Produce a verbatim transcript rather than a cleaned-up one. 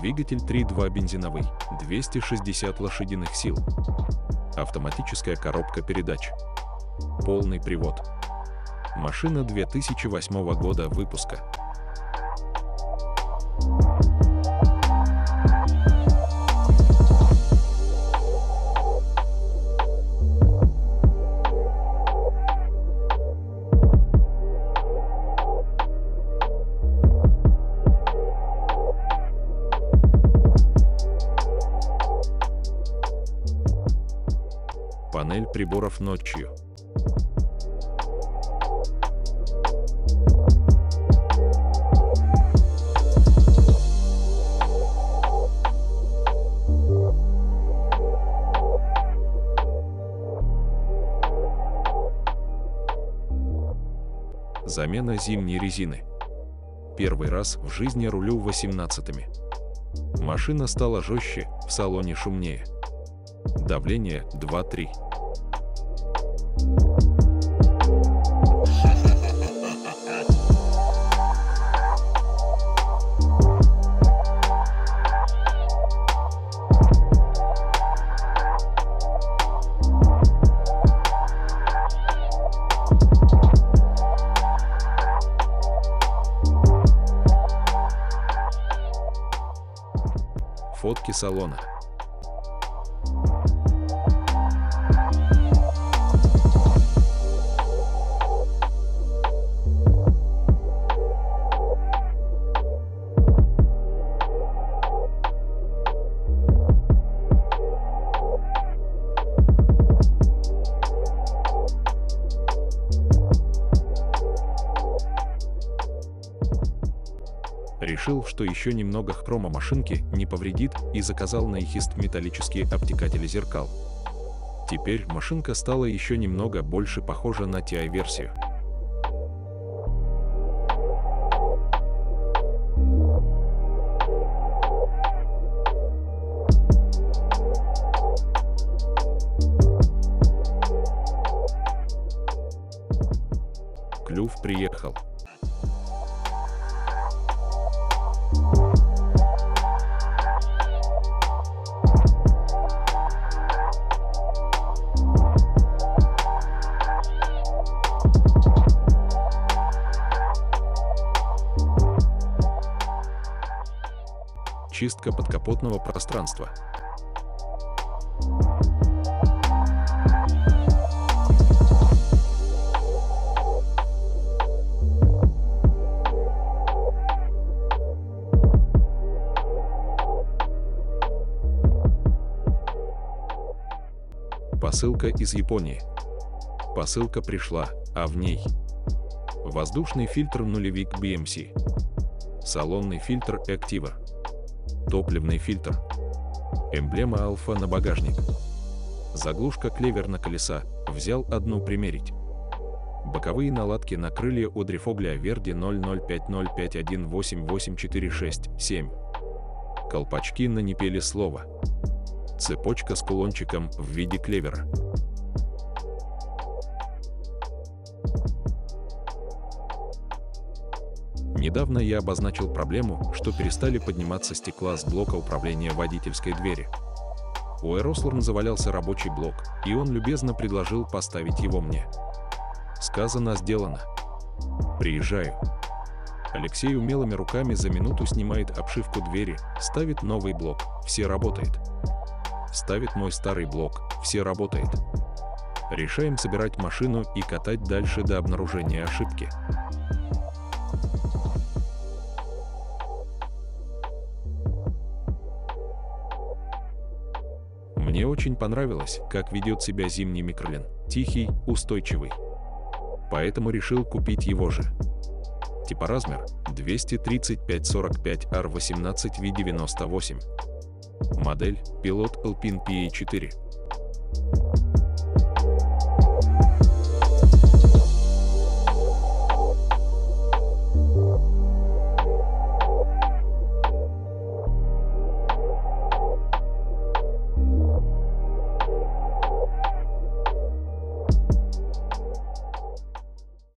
Двигатель три и два бензиновый, двести шестьдесят лошадиных сил. Автоматическая коробка передач. Полный привод. Машина две тысячи восьмого года выпуска. Панель приборов ночью. Замена зимней резины. Первый раз в жизни рулю восемнадцатыми. Машина стала жестче, в салоне шумнее. Давление два-три. Фотки салона. Решил, что еще немного хрома машинки не повредит, и заказал на Ихист металлические обтекатели зеркал. Теперь машинка стала еще немного больше похожа на ти ай-версию. Клюв приехал. Чистка подкапотного пространства. Посылка из Японии. Посылка пришла, а в ней воздушный фильтр нулевик би эм си, салонный фильтр Activa, топливный фильтр, эмблема Alfa на багажник, заглушка клевер на колеса, взял одну примерить, боковые наладки на крылья Audrey Foglia Verdi ноль ноль пять ноль пять один восемь восемь четыре шесть семь, колпачки на непеле слова, цепочка с кулончиком в виде клевера. Недавно я обозначил проблему, что перестали подниматься стекла с блока управления водительской двери. У Эрослорн завалялся рабочий блок, и он любезно предложил поставить его мне. Сказано, сделано. Приезжаю. Алексей умелыми руками за минуту снимает обшивку двери, ставит новый блок, все работает. Ставит мой старый блок, все работает. Решаем собирать машину и катать дальше до обнаружения ошибки. Мне очень понравилось, как ведет себя зимний Микролин, тихий, устойчивый. Поэтому решил купить его же. Типоразмер двести тридцать пять сорок пять ар восемнадцать ви девяносто восемь. Модель Pilot Alpine пи эй четыре.